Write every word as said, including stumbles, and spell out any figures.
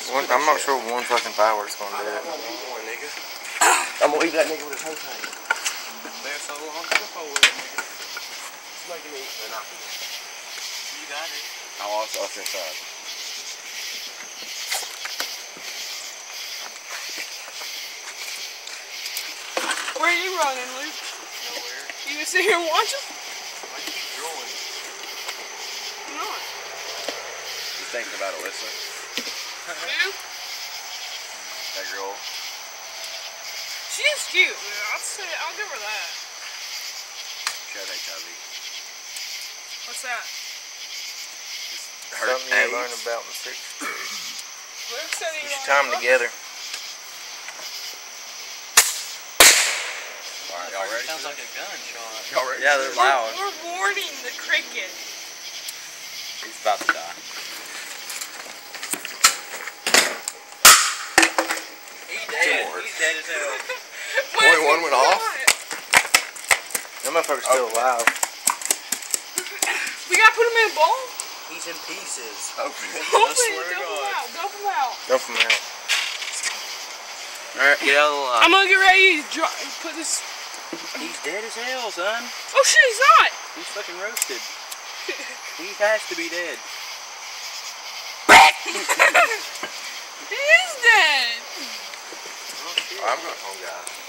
One, I'm not sure one fucking firework's gonna do it. I'm gonna eat that nigga with his whole tank. They're so long to the forward, nigga. It's making me eat. Not You got it. I'll also us inside. Where are you running, Luke? Nowhere. You gonna sit here and watch him? Why do you keep drawing? I'm not. You thinking about it, Alyssa? Who? That girl. She is cute, man. I'll say, I'll give her that. She has H I V. What's that? Her Something you AIDS. learn about in sixth grade. Luke said he You should liked tie them it. together. Alright, y'all ready? Sounds like a gunshot. Y'all ready? Yeah, they're We're, loud. we're warning the cricket. He's about to die. He's dead. He's dead as hell. Only one went off? That motherfucker's still Okay. alive. We gotta put him in a bowl? He's in pieces. Open it. Open swear it, to dump him God. out, dump him out. Dump them out. Alright, get out of the line. I'm gonna get ready to dry, put this. He's dead as hell, son. Oh shit, he's not! He's fucking roasted. He has to be dead. He is dead! Oh, shit. I'm going home, guys.